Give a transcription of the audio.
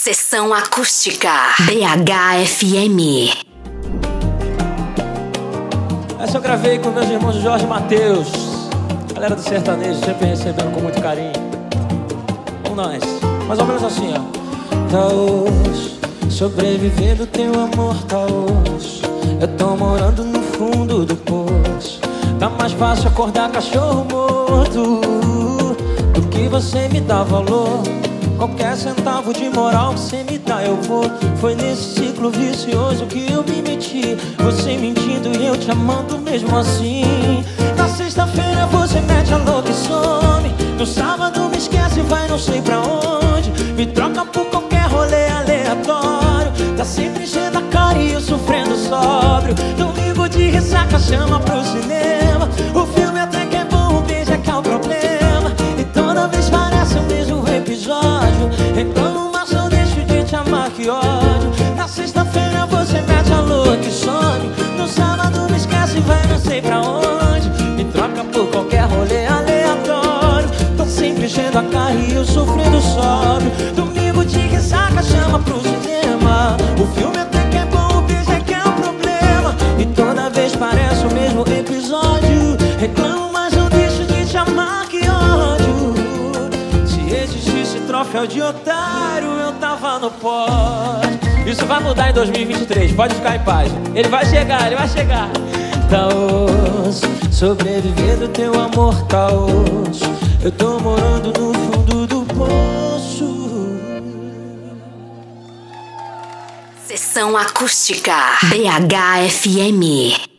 Sessão acústica BH-FM. Essa eu gravei com meus irmãos Jorge e Matheus. Galera do sertanejo, sempre recebendo com muito carinho. Vamos nós. Mais ou menos assim, ó. Tá hoje, sobrevivendo teu amor, tá hoje. Eu tô morando no fundo do poço. Tá mais fácil acordar cachorro morto do que você me dá valor. Qualquer centavo de moral que você me dá eu vou. Foi nesse ciclo vicioso que eu me meti. Você mentindo e eu te amando mesmo assim. Na sexta-feira você mete a louca e some. No sábado me esquece e vai não sei pra onde. Me troca por qualquer rolê aleatório. Tá sempre enchendo a cara e eu sofrendo sóbrio. Domingo de ressaca chama pro cinema. O filme até que é bom, o beijo é que é o problema. E toda vez parece o mesmo episódio. Reclamo, mas eu deixo de te amar, que ódio. Na sexta-feira você mete a louca e some. No sábado me esquece e vai não sei pra onde. Me troca por qualquer rolê aleatório. Tô sempre enchendo a cara e eu sofrendo sóbrio. Domingo de ressaca chama pro cinema. O filme até que é bom, o beijo é que é o problema. E toda vez parece o mesmo episódio. Reclamo, mas eu deixo de te amar, que ódio. Se existisse troféu de otário, eu tava no pódio. Isso vai mudar em 2023, pode ficar em paz. Ele vai chegar, ele vai chegar. Tá osso, sobrevivendo teu amor, tá osso. Eu tô morando no fundo do poço. Sessão acústica BH-FM.